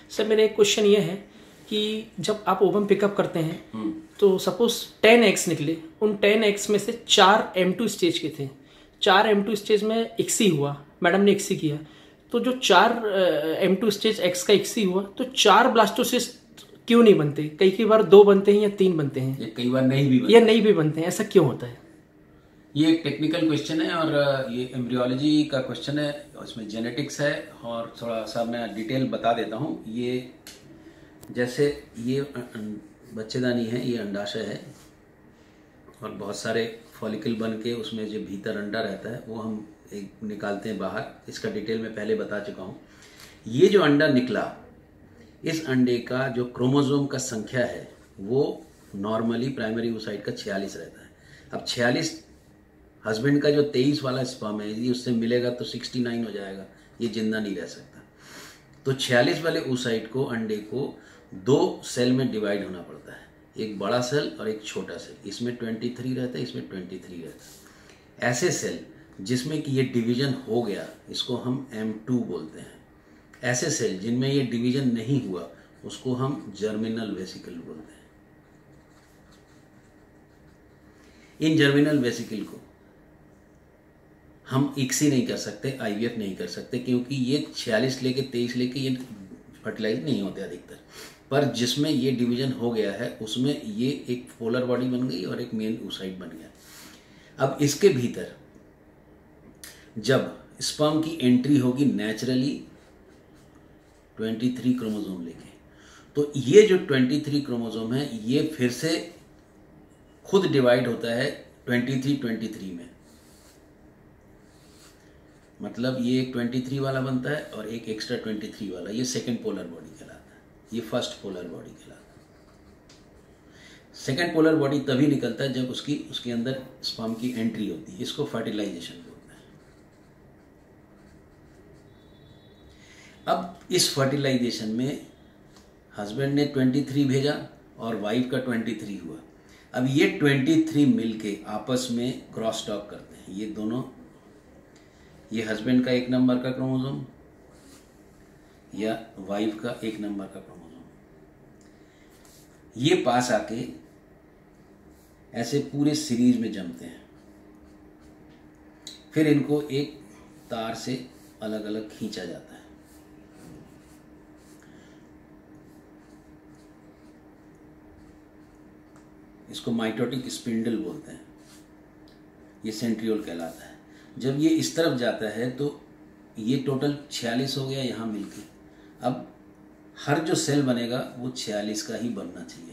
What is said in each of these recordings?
Sir मेरा एक question ये है कि जब आप ओवम पिकअप करते हैं तो सपोज 10 एग्स निकले, उन 10 एग्स में से 4 M2 स्टेज के थे, 4 M2 स्टेज में एक्सी हुआ, मैडम ने एक्सी किया, तो जो 4 M2 स्टेज एक्स का एक्सी हुआ तो 4 ब्लास्टोसिस्ट क्यों नहीं बनते? कई बार 2 बनते हैं या 3 बनते हैं, ये कई बार नहीं भी बनते, या नहीं भी बनते हैं, ऐसा क्यों होता है? ये एक टेक्निकल क्वेश्चन है और ये एम्ब्रियोलॉजी का क्वेश्चन है, इसमें जेनेटिक्स है और थोड़ा सा मैं डिटेल बता देता हूँ। ये जैसे ये बच्चेदानी है, ये अंडाशय है और बहुत सारे फॉलिकल बन के उसमें जो भीतर अंडा रहता है वो हम एक निकालते हैं बाहर। इसका डिटेल मैं पहले बता चुका हूँ। ये जो अंडा निकला, इस अंडे का जो क्रोमोसोम का संख्या है वो नॉर्मली प्राइमरी oocyte का 46 रहता है। अब 46 हस्बैंड का जो 23 वाला स्पर्म है, यदि उससे मिलेगा तो 69 हो जाएगा, ये जिंदा नहीं रह सकता। तो 46 वाले oocyte को, अंडे को 2 सेल में डिवाइड होना पड़ता है, एक बड़ा सेल और एक छोटा सेल। इसमें 23 रहता है, इसमें 23 रहता है। ऐसे सेल जिसमें कि ये डिवीजन हो गया, इसको हम M2 बोलते हैं। ऐसे सेल जिनमें ये डिवीजन नहीं हुआ, उसको हम जर्मिनल वेसिकल बोलते हैं। इन जर्मिनल वेसिकल को हम इक्सी नहीं कर सकते, IVF नहीं कर सकते, क्योंकि ये 46 लेके 23 लेके ये फर्टिलाइज नहीं होते अधिकतर। पर जिसमें ये डिवीजन हो गया है उसमें ये एक पोलर बॉडी बन गई और एक मेन oocyte बन गया। अब इसके भीतर जब स्पर्म की एंट्री होगी नेचुरली 23 क्रोमोसोम लेके, तो ये जो 23 क्रोमोसोम है ये फिर से खुद डिवाइड होता है 23 में। मतलब ये एक 23 वाला बनता है और एक एक्स्ट्रा 23 वाला, ये सेकेंड पोलर बॉडी कहलाता है, ये फर्स्ट पोलर बॉडी कहलाता है। सेकेंड पोलर बॉडी तभी निकलता है जब उसके अंदर स्पर्म की एंट्री होती है, इसको फर्टिलाइजेशन बोलते हैं। अब इस फर्टिलाइजेशन में हस्बैंड ने 23 भेजा और वाइफ का 23 हुआ। अब ये 23 मिलके आपस में क्रॉस टॉक करते हैं, ये दोनों, ये हस्बैंड का 1 नंबर का क्रोमोसोम या वाइफ का 1 नंबर का क्रोमोसोम, ये पास आके ऐसे पूरे सीरीज में जमते हैं। फिर इनको एक तार से अलग अलग खींचा जाता है। इसको माइटोटिक स्पिंडल बोलते हैं, ये सेंट्रियोल कहलाता है। जब ये इस तरफ जाता है तो ये टोटल 46 हो गया यहाँ मिलके। अब हर जो सेल बनेगा वो 46 का ही बनना चाहिए।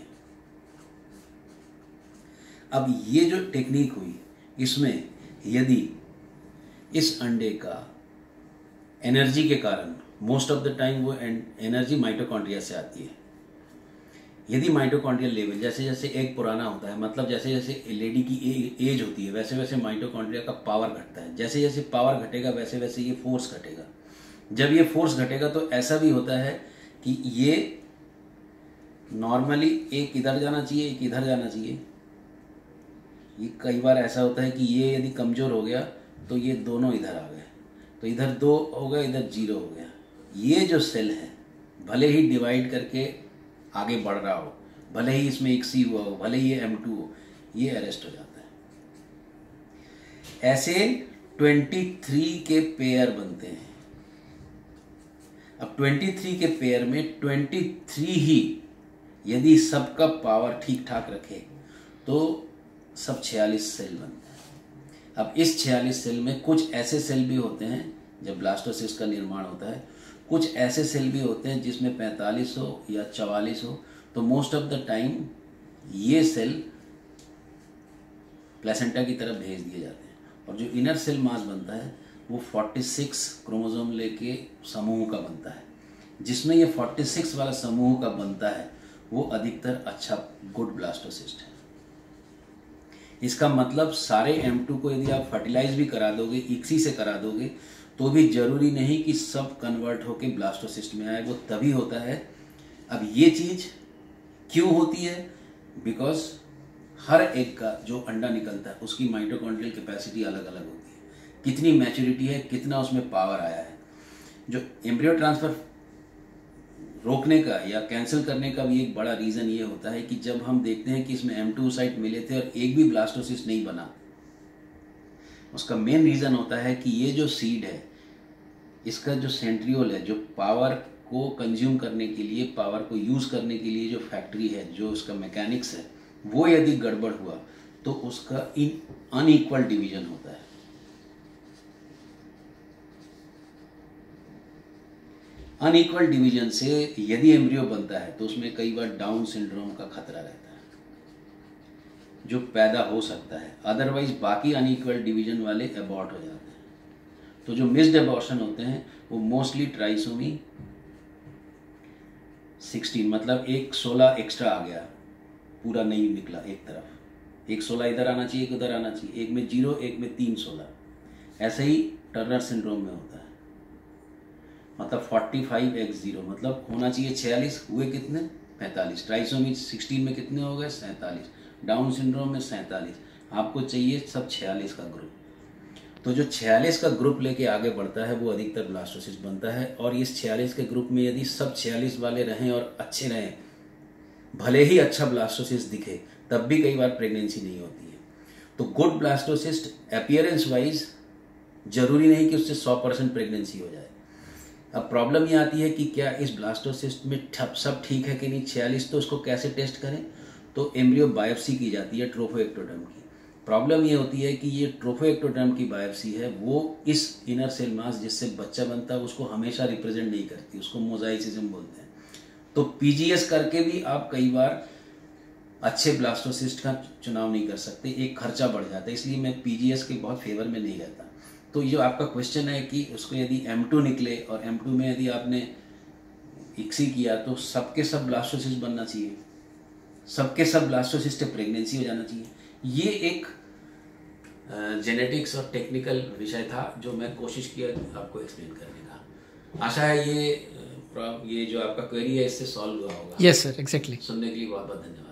अब ये जो टेक्निक हुई, इसमें यदि इस अंडे का एनर्जी के कारण, मोस्ट ऑफ द टाइम वो एनर्जी माइटोकॉन्ड्रिया से आती है। यदि माइटोकॉन्ड्रियल लेवल, जैसे जैसे एग पुराना होता है, मतलब जैसे जैसे लेडी की एज होती है, वैसे वैसे माइटोकॉन्ड्रिया का पावर घटता है। जैसे जैसे पावर घटेगा वैसे वैसे ये फोर्स घटेगा। जब ये फोर्स घटेगा तो ऐसा भी होता है कि ये नॉर्मली एक इधर जाना चाहिए, एक इधर जाना चाहिए। ये कई बार ऐसा होता है कि ये यदि कमज़ोर हो गया तो ये दोनों इधर आ गए, तो इधर 2 हो गया, इधर 0 हो गया। ये जो सेल है भले ही डिवाइड करके आगे बढ़ रहा हो, भले ही इसमें एक C हुआ हो, भले ही ये M2 हो, ये अरेस्ट हो जाता है। ऐसे 23 के पेयर बनते हैं। अब 23 के पेयर में 23 ही यदि सबका पावर ठीक ठाक रखे तो सब 46 सेल बनते हैं। अब इस 46 सेल में कुछ ऐसे सेल भी होते हैं जब ब्लास्टोसिस्ट का निर्माण होता है, कुछ ऐसे सेल भी होते हैं जिसमें 45 हो या 44 हो। तो मोस्ट ऑफ द टाइम ये सेल प्लेसेंटा की तरफ भेज दिए जाते हैं और जो इनर सेल मास बनता है वो 46 क्रोमोसोम लेके समूह का बनता है। जिसमें ये 46 वाला समूह का बनता है वो अधिकतर अच्छा गुड ब्लास्टोसिस्ट है। इसका मतलब सारे M2 को यदि आप फर्टिलाइज भी करा दोगे, इक्सी से करा दोगे, तो भी जरूरी नहीं कि सब कन्वर्ट होके ब्लास्टोसिस्ट में आए, वो तभी होता है। अब ये चीज क्यों होती है? बिकॉज हर एक का जो अंडा निकलता है उसकी माइटोकॉन्ड्रियल कैपेसिटी अलग अलग होती है, कितनी मैच्योरिटी है, कितना उसमें पावर आया है। जो एम्ब्रियो ट्रांसफर रोकने का या कैंसिल करने का भी एक बड़ा रीज़न ये होता है कि जब हम देखते हैं कि इसमें M2 साइट मिले थे और एक भी ब्लास्टोसिस्ट नहीं बना, उसका मेन रीज़न होता है कि ये जो सीड है, इसका जो सेंट्रियोल है, जो पावर को कंज्यूम करने के लिए, पावर को यूज़ करने के लिए जो फैक्ट्री है, जो उसका मैकेनिक्स है, वो यदि गड़बड़ हुआ तो उसका अनइक्वल डिवीजन होता है। अनइक्वल डिवीजन से यदि एम्ब्रियो बनता है तो उसमें कई बार डाउन सिंड्रोम का खतरा रहता है जो पैदा हो सकता है। अदरवाइज बाकी अनइक्वल डिवीजन वाले अबॉर्ट हो जाते हैं। तो जो मिस्ड अबॉर्शन होते हैं वो मोस्टली ट्राइसोमी 16, मतलब एक 16 एक्स्ट्रा आ गया, पूरा नहीं निकला एक तरफ, एक 16 इधर आना चाहिए, एक उधर आना चाहिए, एक में 0, एक में 3 16। ऐसे ही टर्नर सिंड्रोम में होता है, मतलब 45x0, मतलब होना चाहिए 46, हुए कितने 45। ट्राइसोमी 16 में कितने हो गए 47, डाउन सिंड्रोम में 47, आपको चाहिए सब 46 का ग्रुप। तो जो 46 का ग्रुप लेके आगे बढ़ता है वो अधिकतर ब्लास्टोसिस्ट बनता है। और इस 46 के ग्रुप में यदि सब 46 वाले रहें और अच्छे रहें, भले ही अच्छा ब्लास्टोसिस्ट दिखे, तब भी कई बार प्रेगनेंसी नहीं होती है। तो गुड ब्लास्टोसिस्ट अपीयरेंस वाइज जरूरी नहीं कि उससे 100% प्रेगनेंसी हो जाए। अब प्रॉब्लम ये आती है कि क्या इस ब्लास्टोसिस्ट में सब ठीक है कि नहीं। 46 तो उसको कैसे टेस्ट करें, तो एम्ब्रियो बायोप्सी की जाती है ट्रोफोएक्टोडर्म की। प्रॉब्लम ये होती है कि ये ट्रोफोएक्टोडर्म की बायोप्सी है, वो इस इनर सेल मास जिससे बच्चा बनता है उसको हमेशा रिप्रेजेंट नहीं करती, उसको मोजाइसिज्म बोलते हैं। तो पीजीएस करके भी आप कई बार अच्छे ब्लास्टोसिस्ट का चुनाव नहीं कर सकते, एक खर्चा बढ़ जाता है। इसलिए मैं पीजीएस के बहुत फेवर में नहीं रहता। तो ये आपका क्वेश्चन है कि उसको यदि M2 निकले और M2 में यदि आपने इक्सी किया तो सबके सब ब्लास्टोसिस्ट बनना चाहिए, सबके सब ब्लास्टोसिस्ट प्रेगनेंसी हो जाना चाहिए। ये एक जेनेटिक्स और टेक्निकल विषय था जो मैं कोशिश किया आपको एक्सप्लेन करने का। आशा है ये जो आपका क्वेरी है इससे सॉल्व हुआ होगा। Yes sir, exactly. सुनने के लिए बहुत बहुत धन्यवाद।